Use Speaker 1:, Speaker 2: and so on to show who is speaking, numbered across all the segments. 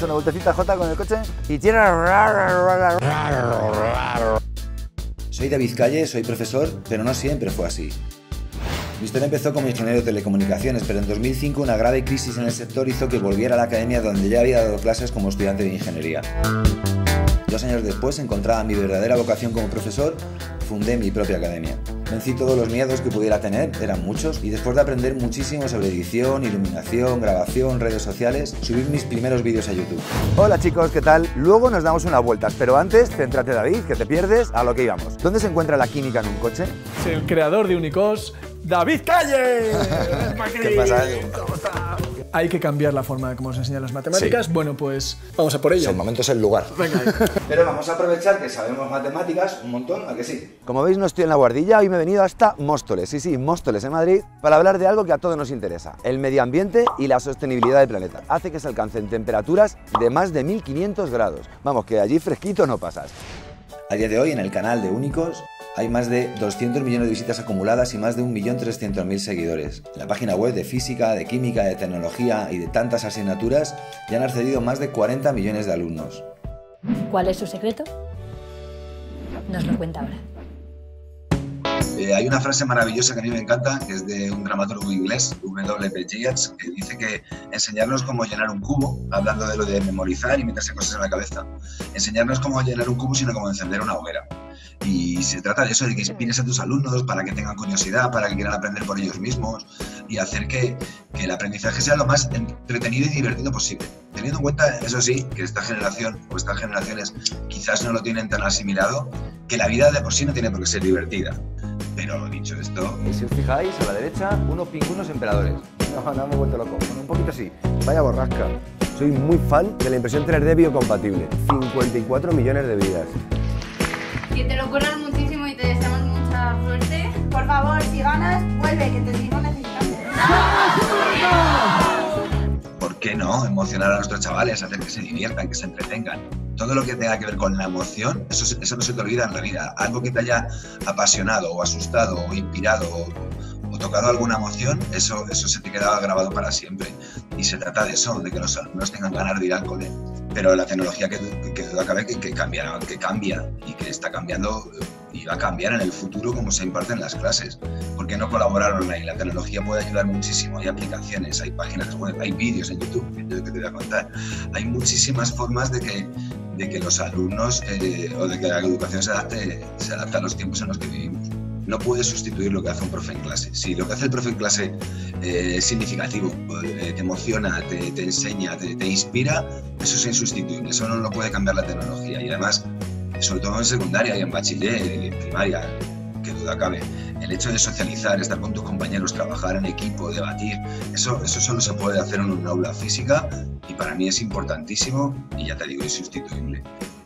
Speaker 1: una vueltecita, Jota, con el coche y tiene...
Speaker 2: Soy David Calle, soy profesor, pero no siempre fue así. Mi historia empezó como ingeniero de telecomunicaciones, pero en 2005 una grave crisis en el sector hizo que volviera a la academia donde ya había dado clases como estudiante de ingeniería. 2 años después encontraba mi verdadera vocación como profesor, fundé mi propia academia. Vencí todos los miedos que pudiera tener, eran muchos, y después de aprender muchísimo sobre edición, iluminación, grabación, redes sociales, subí mis primeros vídeos a YouTube.
Speaker 1: Hola chicos, ¿qué tal? Luego nos damos unas vueltas, pero antes, céntrate David, que te pierdes, a lo que íbamos. ¿Dónde se encuentra la química en un coche?
Speaker 3: Es el creador de Unicos, David Calle.
Speaker 1: ¿Qué pasa?
Speaker 3: Hay que cambiar la forma de cómo se enseñan las matemáticas.
Speaker 2: Sí.
Speaker 3: Bueno, pues vamos a por ello.
Speaker 2: El momento es el lugar.
Speaker 3: Venga.
Speaker 2: Pero vamos a aprovechar que sabemos matemáticas un montón, ¿a que sí?
Speaker 1: Como veis, no estoy en La Guardilla, hoy me he venido hasta Móstoles, sí, Móstoles en Madrid, para hablar de algo que a todos nos interesa, el medio ambiente y la sostenibilidad del planeta. Hace que se alcancen temperaturas de más de 1500 grados. Vamos, que allí fresquito no pasas.
Speaker 2: A día de hoy en el canal de Únicos hay más de 200 millones de visitas acumuladas y más de 1.300.000 seguidores. En la página web de física, de química, de tecnología y de tantas asignaturas ya han accedido más de 40 millones de alumnos.
Speaker 4: ¿Cuál es su secreto? Nos lo cuenta ahora.
Speaker 2: Hay una frase maravillosa que a mí me encanta, que es de un dramaturgo inglés, W.P. Yeats, que dice que enseñarnos cómo llenar un cubo, hablando de lo de memorizar y meterse cosas en la cabeza, enseñarnos cómo llenar un cubo, sino cómo encender una hoguera. Y se trata de eso, de que inspires a tus alumnos para que tengan curiosidad, para que quieran aprender por ellos mismos y hacer que el aprendizaje sea lo más entretenido y divertido posible. Teniendo en cuenta, eso sí, que esta generación o estas generaciones quizás no lo tienen tan asimilado, que la vida de por sí no tiene por qué ser divertida. Pero dicho esto...
Speaker 1: Y si os fijáis, a la derecha, unos pingüinos emperadores. No me he vuelto loco. Bueno, un poquito así. Vaya borrasca. Soy muy fan de la impresión 3D biocompatible. 54 millones de vidas.
Speaker 5: Que te lo curras muchísimo y te deseamos mucha suerte.
Speaker 6: Por favor, si ganas, vuelve, que te sigo necesitando.
Speaker 2: ¿Por qué no emocionar a nuestros chavales, hacer que se diviertan, que se entretengan? Todo lo que tenga que ver con la emoción, eso no se te olvida en la vida. Algo que te haya apasionado o asustado o inspirado o tocado alguna emoción, eso se te queda grabado para siempre. Y se trata de eso, de que los alumnos tengan ganas de ir al cole. Pero la tecnología que duda cabe que cambia y que está cambiando y va a cambiar en el futuro como se imparten las clases. ¿Por qué no colaborar online? La tecnología puede ayudar muchísimo. Hay aplicaciones, hay páginas web, hay vídeos en YouTube, que te voy a contar. Hay muchísimas formas de que los alumnos o de que la educación se adapte a los tiempos en los que vivimos. No puedes sustituir lo que hace un profe en clase. Si lo que hace el profe en clase es significativo, te emociona, te enseña, te inspira, eso es insustituible, eso no lo puede cambiar la tecnología. Y además, sobre todo en secundaria y en bachiller y en primaria, que duda cabe, el hecho de socializar, estar con tus compañeros, trabajar en equipo, debatir, eso solo se puede hacer en un aula física y para mí es importantísimo y ya te digo, insustituible.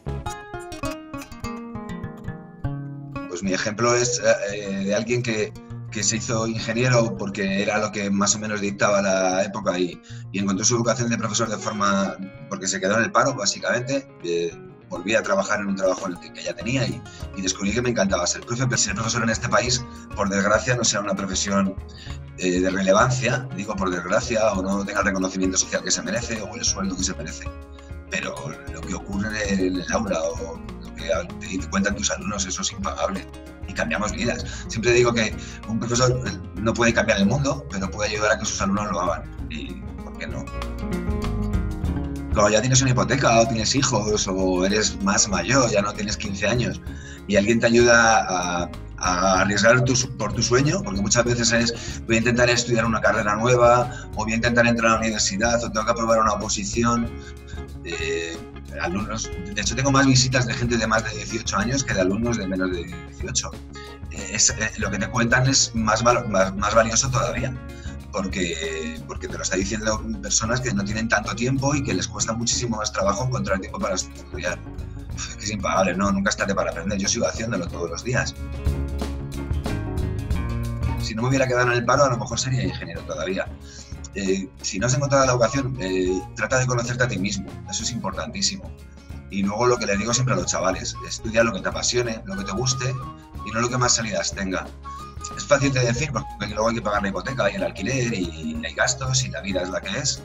Speaker 2: Pues mi ejemplo es de alguien que se hizo ingeniero porque era lo que más o menos dictaba la época y encontró su vocación de profesor de forma porque se quedó en el paro, básicamente. Volví a trabajar en un trabajo en el que ya tenía y descubrí que me encantaba ser profe, pero ser profesor en este país, por desgracia, no sea una profesión de relevancia, digo por desgracia, o no tenga el reconocimiento social que se merece o el sueldo que se merece. Pero lo que ocurre en el aula o lo que te cuentan tus alumnos, eso es impagable y cambiamos vidas. Siempre digo que un profesor no puede cambiar el mundo, pero puede ayudar a que sus alumnos lo hagan. ¿Y por qué no? Cuando ya tienes una hipoteca o tienes hijos o eres más mayor, ya no tienes 15 años y alguien te ayuda a arriesgar por tu sueño, porque muchas veces es voy a intentar estudiar una carrera nueva o voy a intentar entrar a la universidad o tengo que aprobar una oposición. Alumnos, de hecho tengo más visitas de gente de más de 18 años que de alumnos de menos de 18. Lo que te cuentan es más valioso todavía. Porque te lo está diciendo personas que no tienen tanto tiempo y que les cuesta muchísimo más trabajo encontrar tiempo para estudiar. Es que es impagable, no, nunca es tarde para aprender, yo sigo haciéndolo todos los días. Si no me hubiera quedado en el paro, a lo mejor sería ingeniero todavía. Si no has encontrado la vocación, trata de conocerte a ti mismo, eso es importantísimo. Y luego lo que les digo siempre a los chavales, estudia lo que te apasione, lo que te guste y no lo que más salidas tenga. Es fácil de decir porque luego hay que pagar la hipoteca y el alquiler y hay gastos y la vida es la que es,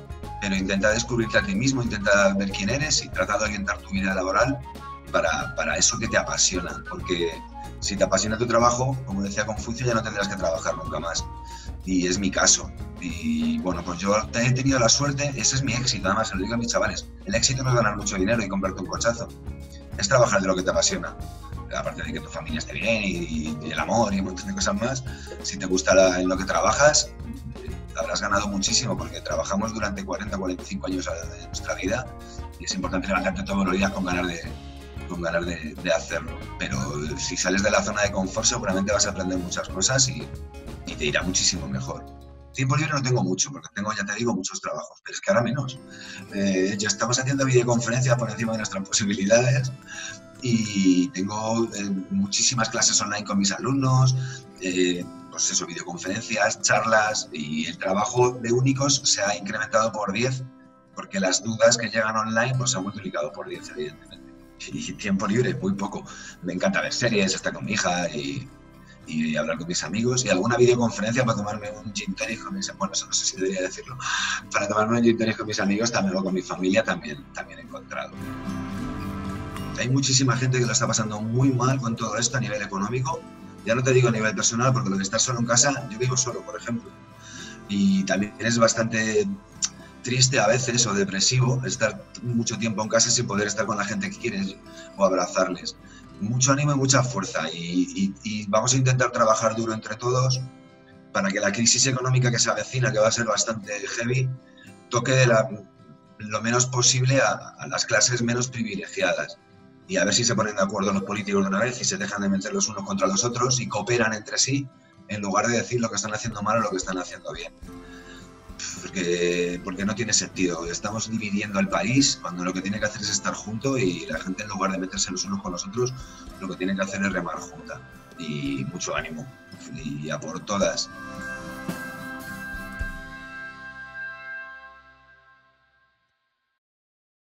Speaker 2: pero intenta descubrirte a ti mismo, intenta ver quién eres y trata de orientar tu vida laboral para eso que te apasiona, porque si te apasiona tu trabajo, como decía Confucio, ya no tendrás que trabajar nunca más. Y es mi caso. Y bueno, pues yo he tenido la suerte, ese es mi éxito, además se lo digo a mis chavales, el éxito no es ganar mucho dinero y comprarte un cochazo, es trabajar de lo que te apasiona. Aparte de que tu familia esté bien y el amor y un montón de cosas más, si te gusta en lo que trabajas, habrás ganado muchísimo, porque trabajamos durante 40 o 45 años de nuestra vida y es importante levantarte todos los días con ganas de hacerlo. Pero si sales de la zona de confort, seguramente vas a aprender muchas cosas y te irá muchísimo mejor. Tiempo libre no tengo mucho, porque tengo, ya te digo, muchos trabajos, pero es que ahora menos. Ya estamos haciendo videoconferencias por encima de nuestras posibilidades y tengo muchísimas clases online con mis alumnos, pues eso, videoconferencias, charlas, y el trabajo de únicos se ha incrementado por 10, porque las dudas que llegan online pues se han multiplicado por 10, evidentemente. Y tiempo libre, muy poco. Me encanta ver series, estar con mi hija y hablar con mis amigos, y alguna videoconferencia para tomarme un gin tonic con mis amigos. Bueno, eso no sé si debería decirlo. Para tomarme un gin tonic con mis amigos también, o con mi familia también he encontrado. Hay muchísima gente que lo está pasando muy mal con todo esto a nivel económico. Ya no te digo a nivel personal, porque lo de estar solo en casa, yo vivo solo, por ejemplo. Y también es bastante triste a veces, o depresivo, estar mucho tiempo en casa sin poder estar con la gente que quieres o abrazarles. Mucho ánimo y mucha fuerza, y vamos a intentar trabajar duro entre todos para que la crisis económica que se avecina, que va a ser bastante heavy, toque lo menos posible a las clases menos privilegiadas, y a ver si se ponen de acuerdo los políticos de una vez y se dejan de meter los unos contra los otros y cooperan entre sí, en lugar de decir lo que están haciendo mal o lo que están haciendo bien. Porque no tiene sentido. Estamos dividiendo el país cuando lo que tiene que hacer es estar junto, y la gente, en lugar de meterse los unos con los otros, lo que tiene que hacer es remar junta. Y mucho ánimo, y a por todas.